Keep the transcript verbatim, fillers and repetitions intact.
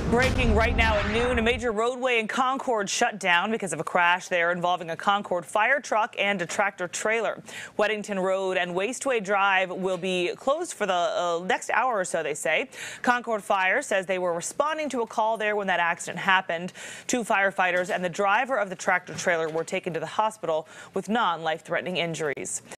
Breaking right now at noon, a major roadway in Concord shut down because of a crash there involving a Concord fire truck and a tractor trailer. Weddington Road and Wasteway Drive will be closed for the uh, next hour or so, they say. Concord Fire says they were responding to a call there when that accident happened. Two firefighters and the driver of the tractor trailer were taken to the hospital with non-life-threatening injuries.